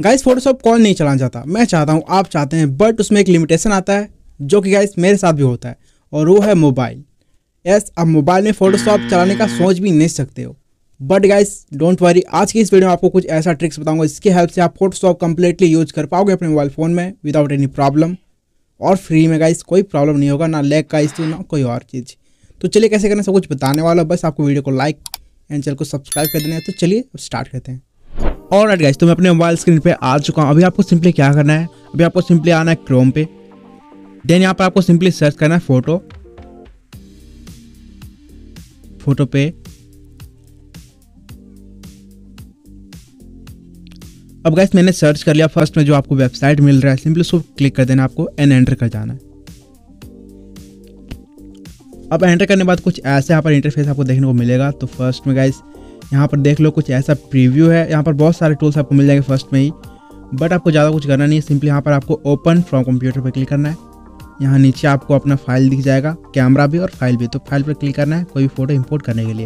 Guys Photoshop कौन नहीं चलाना चाहता, मैं चाहता हूँ, आप चाहते हैं, बट उसमें एक लिमिटेशन आता है जो कि गाइस मेरे साथ भी होता है और वो है मोबाइल। यस, आप मोबाइल में फोटोशॉप चलाने का सोच भी नहीं सकते हो। बट गाइस डोंट वरी, आज की इस वीडियो में आपको कुछ ऐसा ट्रिक्स बताऊंगा जिसकी हेल्प से आप फोटोशॉप कंप्लीटली यूज कर पाओगे अपने मोबाइल फ़ोन में विदाउट एनी प्रॉब्लम, और फ्री में गाइस कोई प्रॉब्लम नहीं होगा, ना लैग का इशू ना कोई और चीज़। तो चलिए कैसे करना सब कुछ बताने वाला, बस आपको वीडियो को लाइक एंड चैनल को सब्सक्राइब कर देना है। तो चलिए अब स्टार्ट करते हैं। ऑलराइट गाइस, तो मैं अपने मोबाइल स्क्रीन पे आ चुका हूँ। अभी आपको सिंपली क्या करना है, अभी आपको सिंपली आना है क्रोम पे, देन यहाँ पर आपको सिंपली सर्च करना है फोटो पे। अब गाइस मैंने सर्च कर लिया, फर्स्ट में जो आपको वेबसाइट मिल रहा है सिंपली उसको क्लिक कर देना आपको एंड एंटर कर जाना है। अब एंटर करने के बाद कुछ ऐसे यहाँ पर इंटरफेस आपको देखने को मिलेगा। तो फर्स्ट में गाइस यहाँ पर देख लो कुछ ऐसा प्रीव्यू है, यहाँ पर बहुत सारे टूल्स आपको मिल जाएंगे फर्स्ट में ही, बट आपको ज़्यादा कुछ करना नहीं है। सिंपली यहाँ पर आपको ओपन फ्रॉम कंप्यूटर पर क्लिक करना है। यहाँ नीचे आपको अपना फाइल दिख जाएगा, कैमरा भी और फाइल भी, तो फाइल पर क्लिक करना है कोई भी फोटो इंपोर्ट करने के लिए।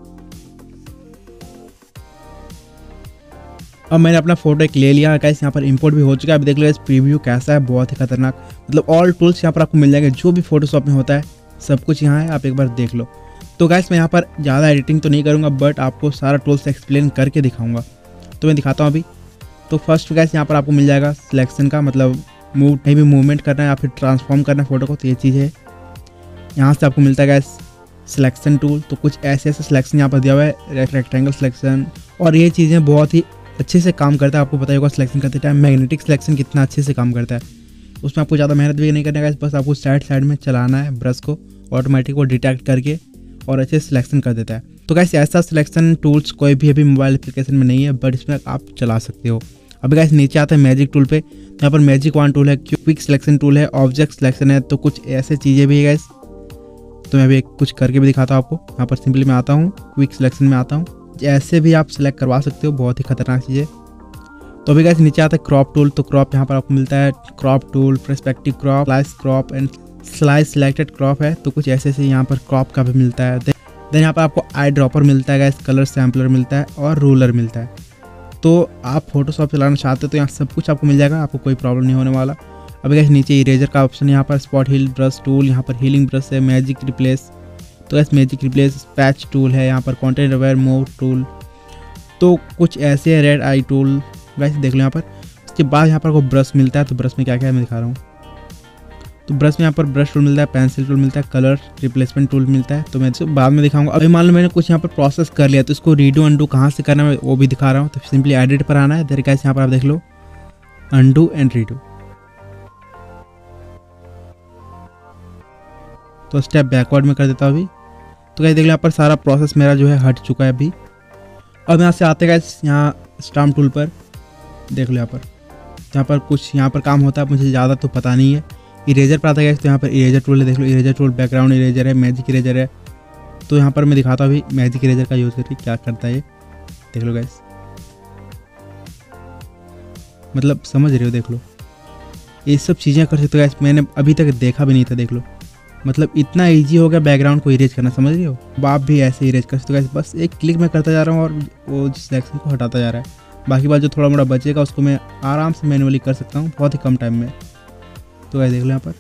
अब मैंने अपना फोटो एक ले लिया गाइस, यहाँ पर इंपोर्ट भी हो चुका है। अभी देख लो इस प्रीव्यू कैसा है, बहुत ही खतरनाक, मतलब ऑल टूल्स यहाँ पर आपको मिल जाएंगे, जो भी फोटोशॉप में होता है सब कुछ यहाँ है, आप एक बार देख लो। तो गाइस मैं यहाँ पर ज़्यादा एडिटिंग तो नहीं करूँगा, बट आपको सारा टूल्स एक्सप्लेन करके दिखाऊंगा, तो मैं दिखाता हूँ अभी। तो फर्स्ट गाइस यहाँ पर आपको मिल जाएगा सिलेक्शन का, मतलब कहीं भी मूवमेंट करना है या फिर ट्रांसफॉर्म करना है फोटो को, तो ये चीज़ है। यहाँ से आपको मिलता है गाइस सिलेक्शन टूल, तो कुछ ऐसे ऐसे सिलेक्शन यहाँ पर दिया हुआ है, रेक्टेंगल सिलेक्शन, और ये चीज़ें बहुत ही अच्छे से काम करता है। आपको पता होगा सिलेक्शन करते टाइम मैग्नेटिक सिलेक्शन कितना अच्छे से काम करता है, उसमें आपको ज़्यादा मेहनत भी नहीं करना है, बस आपको साइड में चलाना है ब्रश को, ऑटोमेटिक वो डिटेक्ट करके और अच्छे सिलेक्शन कर देता है। तो गाइस ऐसा सिलेक्शन टूल्स कोई भी अभी मोबाइल एप्लीकेशन में नहीं है, बट इसमें आप चला सकते हो। अभी गाइस नीचे आता है मैजिक टूल पे, यहाँ पर मैजिक वन टूल है, क्विक सिलेक्शन टूल है, ऑब्जेक्ट सिलेक्शन है, तो कुछ ऐसे चीज़ें भी है गाइस। तो मैं अभी कुछ करके भी दिखाता हूँ आपको। यहाँ पर सिंपली मैं आता हूँ क्विक सिलेक्शन में आता हूँ, ऐसे भी आप सिलेक्ट करवा सकते हो, बहुत ही खतरनाक चीज़ है। तो अभी गाइस नीचे आता है क्रॉप टूल, तो क्रॉप यहाँ पर आपको मिलता है crop tool, perspective crop, slice crop and slice selected crop है, तो कुछ ऐसे ऐसे यहाँ पर क्रॉप का भी मिलता है। देन यहाँ पर आपको आई ड्रॉपर मिलता है गाइस, कलर सैम्पलर मिलता है और रूलर मिलता है। तो आप फोटोशॉप चलाना चाहते हो तो यहाँ सब कुछ आपको मिल जाएगा, आपको कोई प्रॉब्लम नहीं होने वाला। अभी गाइस नीचे इरेजर का ऑप्शन, यहाँ पर स्पॉट हील ब्रश टूल, यहाँ पर हीलिंग ब्रश है, मैजिक रिप्लेस, तो guys magic replace, patch tool है, यहाँ पर कंटेंट अवेयर मोड टूल, तो कुछ ऐसे है, रेड आई टूल गाइस देख लो यहाँ पर। उसके बाद यहाँ पर को ब्रश मिलता है, तो ब्रश में क्या क्या है मैं दिखा रहा हूँ। तो ब्रश में यहाँ पर ब्रश टूल मिलता है, पेंसिल टूल मिलता है, कलर रिप्लेसमेंट टूल मिलता है, तो मैं इसको बाद में दिखाऊंगा। अभी मान लो मैंने कुछ यहाँ पर प्रोसेस कर लिया, तो इसको रीडू अंडू कहाँ से करना है वो भी दिखा रहा हूँ। तो सिंपली एडिट पर आना है, देर गाइस यहाँ पर आप देख लो अंडू एंड रीडू, तो स्टेप बैकवर्ड में कर देता हूँ अभी। तो गाइस देख लो यहाँ पर सारा प्रोसेस मेरा जो है हट चुका है अभी। अब यहाँ से आते गाइस यहाँ स्टाम्प टूल पर देख लो, यहाँ पर कुछ यहाँ पर काम होता है, मुझे ज़्यादा तो पता नहीं है। इरेजर पर आता है तो यहाँ पर इरेजर टूल है, देख लो इरेजर टूल, बैकग्राउंड इरेजर है, मैजिक इरेजर है। तो यहाँ पर मैं दिखाता हूँ अभी मैजिक इरेजर का यूज़ करके क्या करता है ये, देख लो गाइस, मतलब समझ रहे हो, देख लो ये सब चीज़ें कर सकते हो गाइस, मैंने अभी तक देखा भी नहीं था, देख लो मतलब इतना ईजी हो गया बैकग्राउंड को इरेज करना, समझ रहे हो। अब आप भी ऐसे इरेज कर सकते हो गाइस, बस एक क्लिक में करता जा रहा हूँ और वो सिलेक्शन को हटाता जा रहा है। बाकी बात जो थोड़ा मोड़ा बचेगा उसको मैं आराम से मैनुअली कर सकता हूँ बहुत ही कम टाइम में। तो गाइस देख लो यहाँ पर,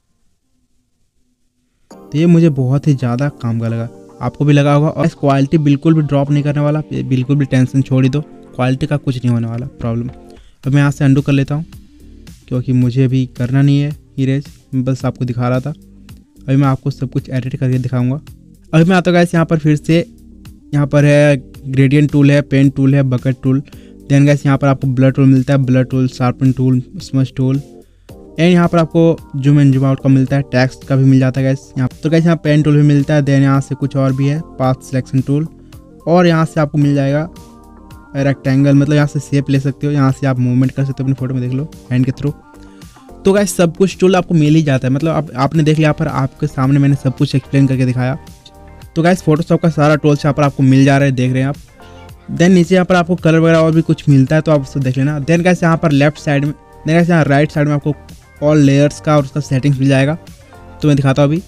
तो ये मुझे बहुत ही ज़्यादा काम का लगा, आपको भी लगा होगा। और इस क्वालिटी बिल्कुल भी ड्रॉप नहीं करने वाला, बिल्कुल भी टेंशन छोड़ ही दो, क्वालिटी का कुछ नहीं होने वाला प्रॉब्लम। अब मैं यहाँ से अंडू कर लेता हूँ क्योंकि मुझे अभी करना नहीं है इरेज, बस आपको दिखा रहा था। अभी मैं आपको सब कुछ एडिट करके दिखाऊंगा। अभी मैं आता हूँ गाइस यहाँ पर फिर से, यहाँ पर है ग्रेडियंट टूल है, पेन टूल है, बकेट टूल, देन गाइस यहाँ पर आपको ब्लर टूल मिलता है, blur tool, sharpen tool, smudge tool, and यहाँ पर आपको जूम इन जूम आउट का मिलता है, टेक्स्ट का भी मिल जाता है गाइस यहाँ। तो गाइस यहाँ पेन टूल भी मिलता है, देन यहाँ से कुछ और भी है, पाथ सिलेक्शन टूल, और यहाँ से आपको मिल जाएगा रेक्टेंगल, मतलब यहाँ से शेप ले सकते हो, यहाँ से आप मूवमेंट कर सकते हो अपनी फोटो में, देख लो हैंड के थ्रू। तो गाइस सब कुछ टूल आपको मिल ही जाता है, मतलब आपने देख लिया यहाँ पर, आपके सामने मैंने सब कुछ एक्सप्लेन करके दिखाया। तो गाइस फोटोशॉप का सारा टूल्स यहाँ पर आपको मिल जा रहा है, देख रहे हैं आप। देन नीचे यहाँ पर आपको कलर वगैरह और भी कुछ मिलता है, तो आप उसको देख लेना। देन गाइस यहाँ पर लेफ्ट साइड में, देन गाइस यहाँ राइट साइड में आपको ऑल लेयर्स का और उसका सेटिंग्स मिल जाएगा, तो मैं दिखाता हूँ अभी।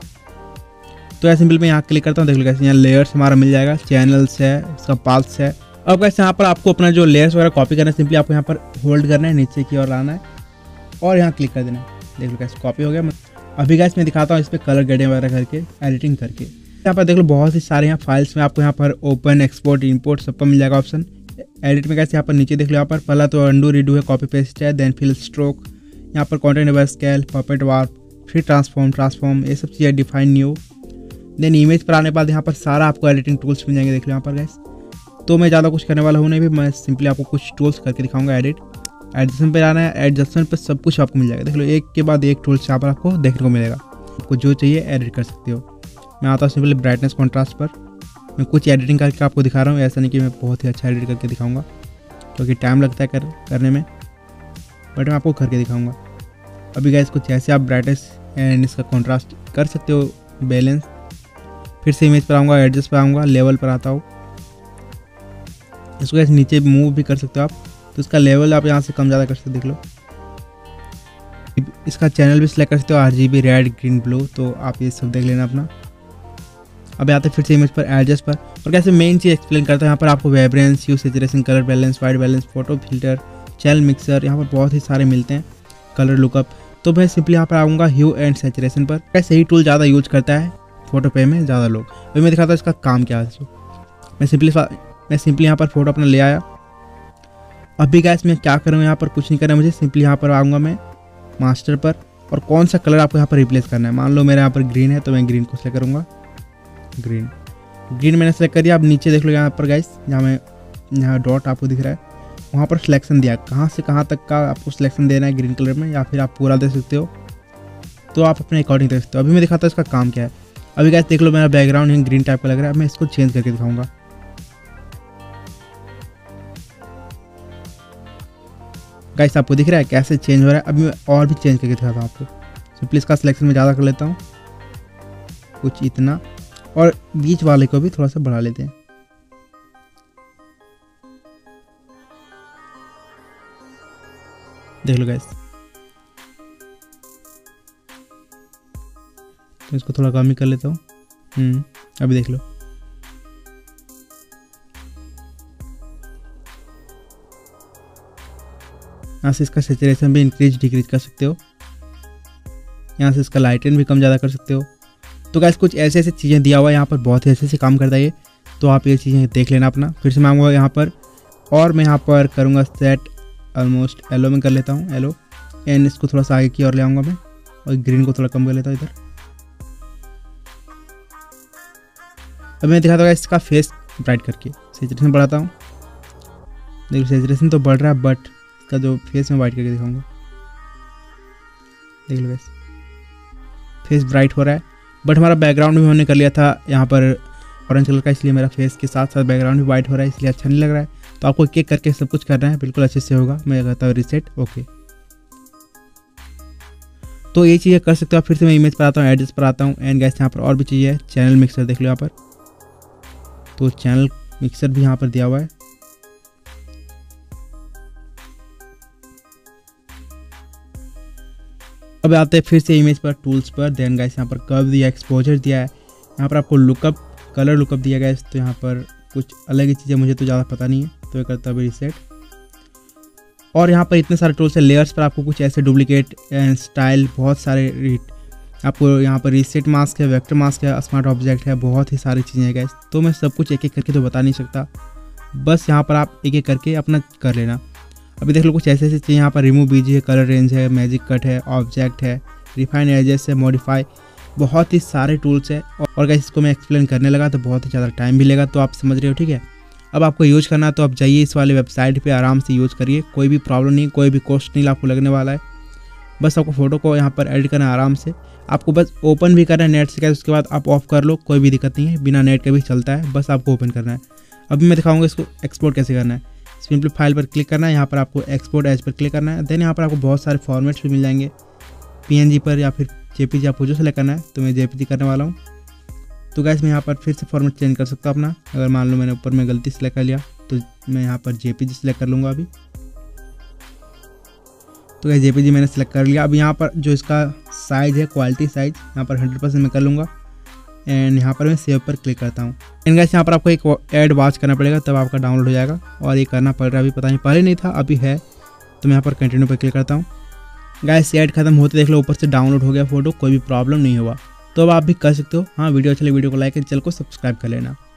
तो ऐसे सिंपल मैं यहाँ क्लिक करता हूँ, देख लो गाइस यहाँ लेयर्स हमारा मिल जाएगा, चैनल्स है, उसका पाथ्स है, अब गाइस यहाँ पर आपको अपना जो लेयर्स वगैरह कॉपी करना है, सिंपली आपको यहाँ पर होल्ड करना है, नीचे की ओर लाना है और यहाँ क्लिक कर देना है। देख लो गाइस कॉपी हो गया। अभी गाइस मैं दिखाता हूँ इस पर कलर ग्रेडिंग वगैरह करके एडिटिंग करके। यहाँ पर देख लो बहुत ही सारे यहाँ फाइल्स में आपको यहाँ पर ओपन, एक्सपोर्ट, इंपोर्ट सबका मिल जाएगा ऑप्शन। एडिट में गाइस यहाँ पर नीचे देख लो, यहाँ पर पहला तो अंडू रीडू है, कॉपी पेस्ट है, देन फिल स्ट्रोक, यहाँ पर content aware scale, puppet warp, फिर ट्रांसफॉर्म ये सब चीज़ें, डिफाइन न्यू। देन इमेज पर आने के बाद यहाँ पर सारा आपको एडिटिंग टूल्स मिल जाएंगे। देख लो यहाँ पर गाइस, तो मैं ज़्यादा कुछ करने वाला हूँ नहीं, भी मैं सिंपली आपको कुछ टूल्स करके दिखाऊंगा। एडजस्टमेंट पर आना है, एडजस्टमेंट पर सब कुछ आपको मिल जाएगा। देख लो एक के बाद एक टूल्स यहाँ पर आपको देखने को मिलेगा, आपको जो चाहिए एडिट कर सकते हो। मैं आता हूँ सिंपली ब्राइटनेस कॉन्ट्रास्ट पर, मैं कुछ एडिटिंग करके आपको दिखा रहा हूँ, ऐसा नहीं कि मैं बहुत ही अच्छा एडिट करके दिखाऊंगा क्योंकि टाइम लगता है करने में, बट मैं आपको करके दिखाऊंगा। अभी गाइस कुछ ऐसे आप ब्राइटनेस एंड इसका कॉन्ट्रास्ट कर सकते हो, बैलेंस। फिर से इमेज पर आऊँगा, एडजस्ट पर आऊँगा, लेवल पर आता हूँ, इसको ऐसे नीचे मूव भी कर सकते हो आप, तो इसका लेवल आप यहाँ से कम ज़्यादा कर सकते हो। देख लो इसका चैनल भी सिलेक्ट कर सकते हो, RGB, रेड, ग्रीन, ब्लू, तो आप ये सब देख लेना अपना। अब आते फिर से इमेज पर, एडजस्ट पर, और कैसे मेन चीज़ एक्सप्लेन करता है। यहाँ पर आपको vibrance, hue, saturation, colour balance, white balance, photo filter, channel mixer, यहाँ पर बहुत ही सारे मिलते हैं, कलर लुकअप। तो मैं सिंपली यहाँ पर आऊँगा ह्यू एंड सैचुरेशन पर। कैसे ही टूल ज़्यादा यूज करता है फोटो पे में ज़्यादा लोग। अभी मैं दिखाता हूँ इसका काम क्या है। मैं सिंपली यहाँ पर फोटो अपना ले आया। अभी गाइस मैं क्या करूँगा, यहाँ पर कुछ नहीं करना मुझे, सिंपली यहाँ पर आऊँगा मैं मास्टर पर, और कौन सा कलर आपको यहाँ पर रिप्लेस करना है। मान लो मेरे यहाँ पर ग्रीन है तो मैं ग्रीन को सेलेक्ट करूँगा, ग्रीन मैंने सेलेक्ट कर दिया। अब नीचे देख लो यहाँ पर गाइस, यहाँ डॉट आपको दिख रहा है, वहाँ पर सिलेक्शन दिया, कहाँ से कहाँ तक का आपको सिलेक्शन देना है ग्रीन कलर में, या फिर आप पूरा दे सकते हो, तो आप अपने अकॉर्डिंग दे सकते हो। अभी मैं दिखाता हूँ इसका काम क्या है। अभी गाइस देख लो मेरा बैकग्राउंड यहाँ ग्रीन टाइप का लग रहा है, मैं इसको चेंज करके दिखाऊंगा। गाइस आपको दिख रहा है कैसे चेंज हो रहा है। अभी मैं और भी चेंज करके दिखाता हूँ आपको। सिंपली इसका सिलेक्शन में ज़्यादा कर लेता हूँ, कुछ इतना, और बीच वाले को भी थोड़ा सा बढ़ा लेते हैं। देख लो गाइस, तो इसको थोड़ा कम ही कर लेता हूँ। अभी देख लो, यहाँ से इसका सैचुरेशन भी इंक्रीज डिक्रीज कर सकते हो, यहाँ से इसका लाइटन भी कम ज़्यादा कर सकते हो। तो गाइस कुछ ऐसे ऐसे चीज़ें दिया हुआ है यहाँ पर, बहुत ही ऐसे काम करता है ये, तो आप ये चीज़ें देख लेना अपना। फिर से मैं आऊँगा यहाँ पर, और मैं यहाँ पर करूँगा सेट, ऑलमोस्ट येलो में कर लेता हूँ, येलो, एंड इसको थोड़ा सा आगे की ओर ले आऊँगा मैं, और ग्रीन को थोड़ा कम कर लेता हूँ इधर। अब मैं दिखाता हूँ इसका फेस ब्राइट करके, सैचुरेशन बढ़ाता हूँ। देखो सैचुरेशन तो बढ़ रहा है, बट इसका जो फेस में वाइट करके दिखाऊंगा। देख लो गाइस, फेस ब्राइट हो रहा है, बट हमारा बैकग्राउंड भी हमने कर लिया था यहाँ पर ऑरेंज कलर का, इसलिए मेरा फेस के साथ साथ बैकग्राउंड भी वाइट हो रहा है, इसलिए अच्छा नहीं लग रहा है। तो आपको एक एक करके सब कुछ करना है, बिल्कुल अच्छे से होगा। मैं कहता हूँ रिसेट, ओके। तो ये चीज़ें कर सकते हो आप। फिर से मैं इमेज पर आता हूँ, एडजस्ट पर आता हूँ, एंड गाइस यहाँ पर और भी चीज़ें है, चैनल मिक्सर देख लो यहाँ पर, तो चैनल मिक्सर भी यहाँ पर दिया हुआ है। अब आते हैं फिर से इमेज पर, टूल्स पर, देन गाइस यहाँ पर कर्व दिया, एक्सपोजर दिया है, यहाँ पर आपको लुकअप, कलर लुकअप दिया गया है। तो यहाँ पर कुछ अलग ही चीज़ें, मुझे तो ज़्यादा पता नहीं है, तो ये करता है रिसेट। और यहाँ पर इतने सारे टूल्स है। लेयर्स पर आपको कुछ ऐसे डुप्लीकेट एंड स्टाइल, बहुत सारे आपको यहाँ पर रीसेट मास्क है, वेक्टर मास्क है, स्मार्ट ऑब्जेक्ट है, बहुत ही सारी चीज़ें हैं गाइस। तो मैं सब कुछ एक एक करके तो बता नहीं सकता, बस यहाँ पर आप एक एक करके अपना कर लेना। अभी देख लो कुछ ऐसे ऐसे चीज़ें यहाँ पर, रिमूव बीजी है, कलर रेंज है, मैजिक कट है, ऑब्जेक्ट है, रिफाइन एजेस है, मॉडिफाई, बहुत ही सारे टूल्स है। और गाइस इसको मैं एक्सप्लेन करने लगा तो बहुत ही ज़्यादा टाइम भी लेगा, तो आप समझ रहे हो, ठीक है। अब आपको यूज़ करना है तो आप जाइए इस वाले वेबसाइट पे, आराम से यूज़ करिए, कोई भी प्रॉब्लम नहीं, कोई भी कॉस्ट नहीं आपको लगने वाला है। बस आपको फ़ोटो को यहाँ पर एडिट करना है आराम से, आपको बस ओपन भी करना है नेट से, क्या उसके बाद आप ऑफ कर लो, कोई भी दिक्कत नहीं है, बिना नेट के भी चलता है, बस आपको ओपन करना है। अभी मैं दिखाऊंगा इसको एक्सपोर्ट कैसे करना है। सिंपली फाइल पर क्लिक करना है, यहाँ पर आपको एक्सपोर्ट एज पर क्लिक करना है, देन यहाँ पर आपको बहुत सारे फॉर्मेट्स भी मिल जाएंगे, PNG पर या फिर JPG, आपको जो सेलेक्ट करना है, तो मैं JPG करने वाला हूँ। तो गाइस मैं यहाँ पर फिर से फॉर्मेट चेंज कर सकता हूँ अपना, अगर मान लो मैंने ऊपर में गलती सेलेक्ट कर लिया तो मैं यहाँ पर JPG सेलेक्ट कर लूँगा अभी। तो गाइस JPG मैंने सेलेक्ट कर लिया। अब यहाँ पर जो इसका साइज़ है, क्वालिटी साइज़, यहाँ पर 100% मैं कर लूँगा, एंड यहाँ पर मैं सेव पर क्लिक करता हूँ। एंड गाइस यहाँ पर आपको एक ऐड वॉच करना पड़ेगा, तब आपका डाउनलोड हो जाएगा। और ये करना पड़ रहा है, अभी पता नहीं, पहले नहीं था अभी है। तो मैं यहाँ पर कंटिन्यू पर क्लिक करता हूँ। गाइस ऐड खत्म होते देख लो ऊपर से डाउनलोड हो गया फोटो, कोई भी प्रॉब्लम नहीं हुआ। तो अब आप भी कर सकते हो। हाँ, वीडियो अच्छा लगे वीडियो को लाइक एंड चैनल को सब्सक्राइब कर लेना।